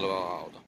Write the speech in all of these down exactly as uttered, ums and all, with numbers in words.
palveleva auto.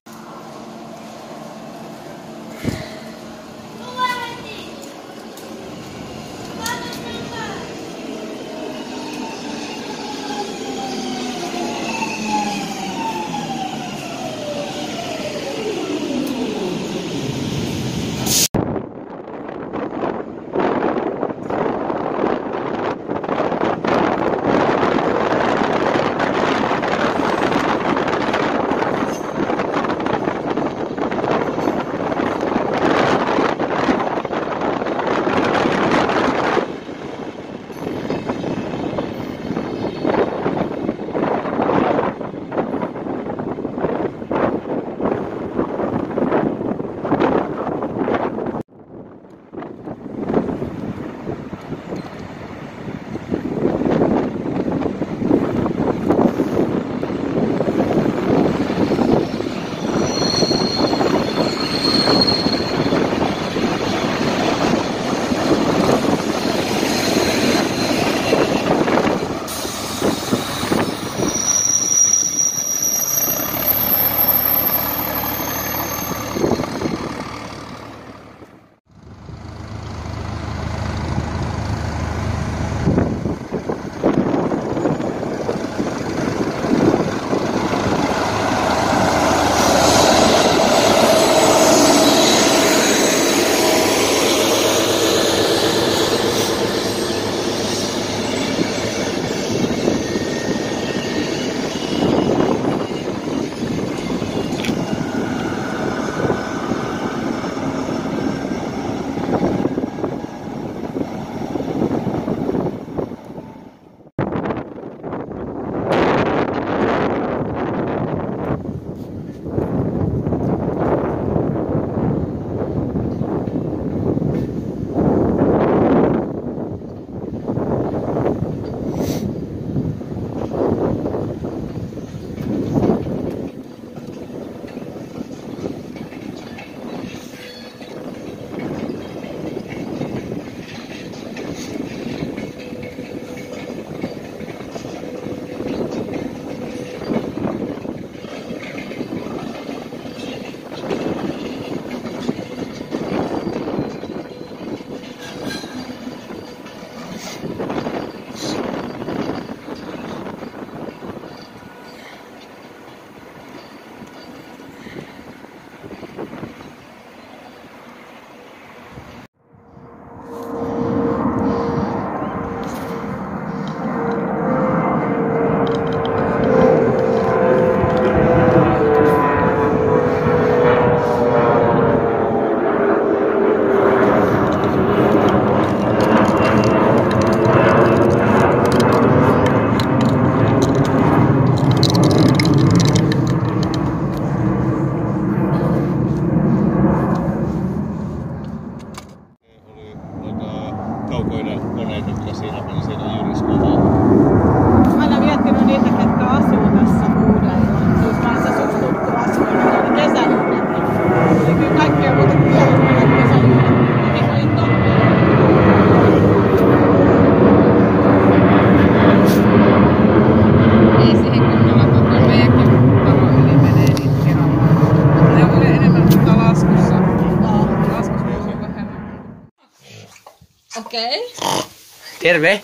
Okei. Okay. Terve.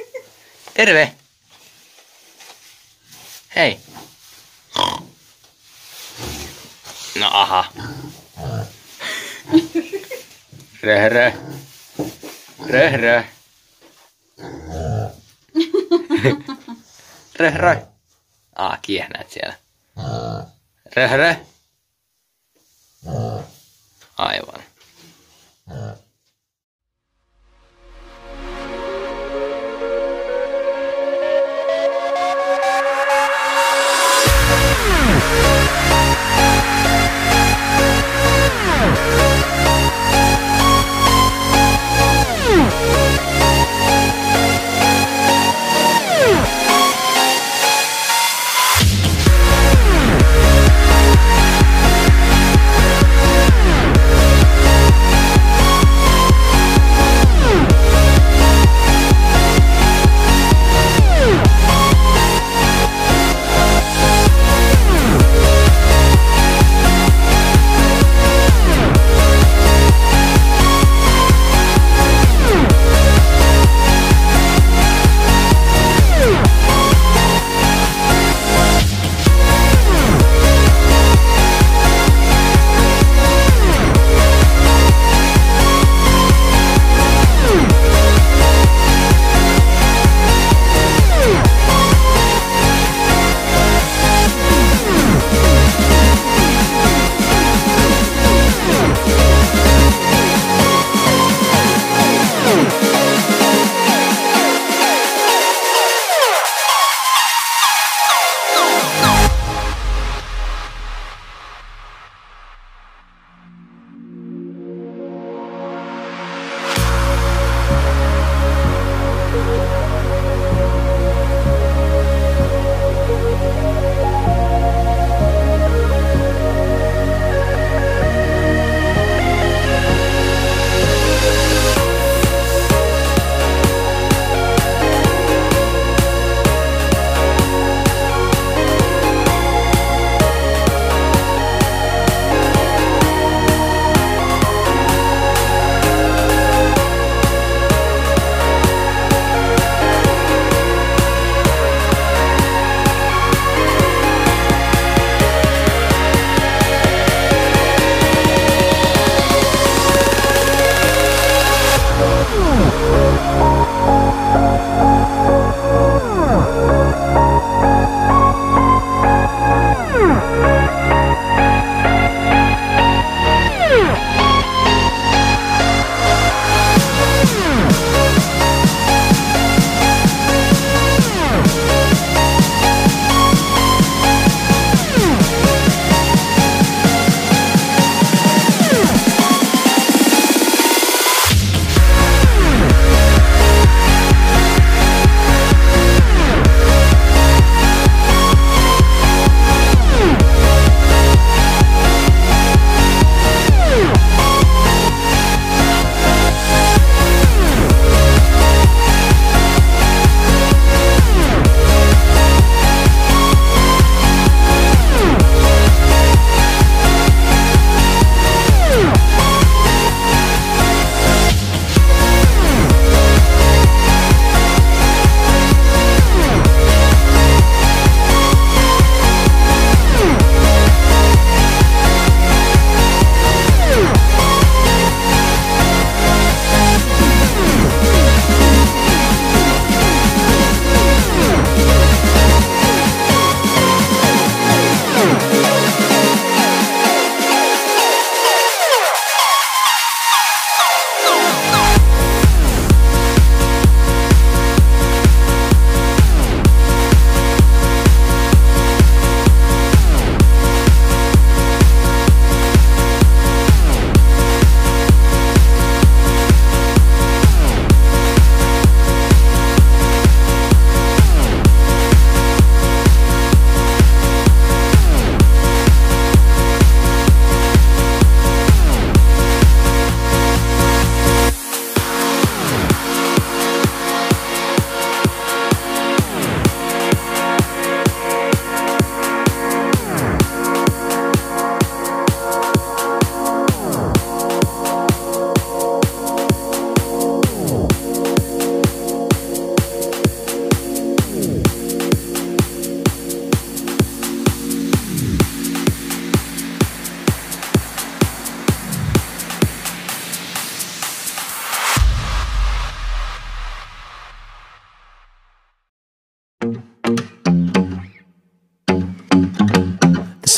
Terve. Hei. No aha. Röh röh. Röh röh. Röh röh. Aa, kiehnät siellä. Röh röh. Aivan.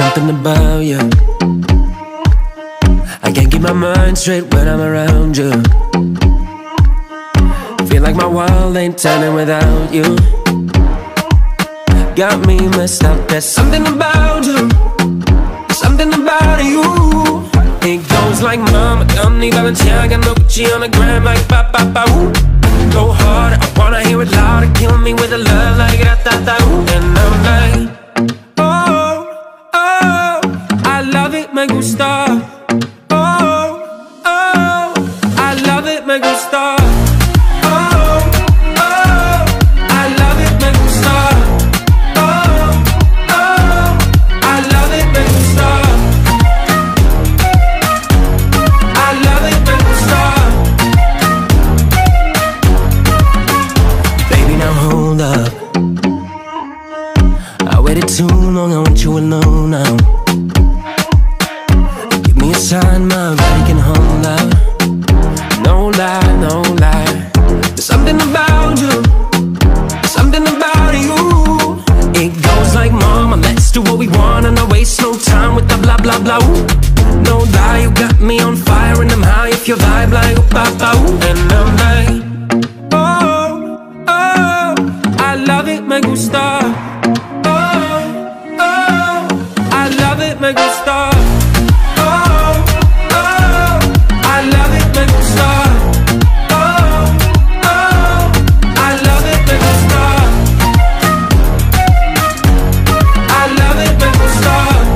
something about you. I can't keep my mind straight when I'm around you. Feel like my world ain't turning without you. Got me messed up. There's something about you, something about you. It goes like mama, Dominique Balenciaga, no Gucci on the gram, like ba ba ba ooh. Go harder, I wanna hear it louder. Kill me with a love like ra-ta-ta ooh. And I'm like, oh, oh, I love it, me gusta. Oh, oh, I love it, me gusta. Oh, oh, I love it, me gusta. Oh, oh, I love it, me gusta. I love it, me gusta. Baby, now hold up. I waited too long, I want you alone now. Give me a sign, my body can hold up. No lie, no lie. There's something about you, something about you. It goes like, mama, let's do what we want and I waste no time with the blah blah blah ooh. No lie, you got me on fire and I'm high if you vibe like oh, ba ba ooh. And I'm like, oh, oh, I love it, me gusta. Oh, oh, I love it, me gusta. Oh, oh, I love it, me gusta. Oh, oh, I love it, me gusta. I love it, me gusta.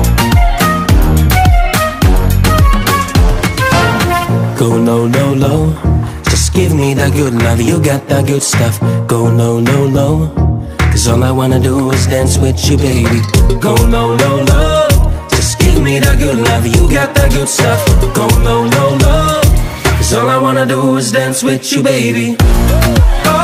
Go low, low, low. Just give me that good love, you got that good stuff. Go low, low, low. Cause all I wanna do is dance with you, baby. Go low, low, low. Just give me that good love, you got that good stuff. Go low, low, low. Cause all I wanna do is dance with you, baby. Oh,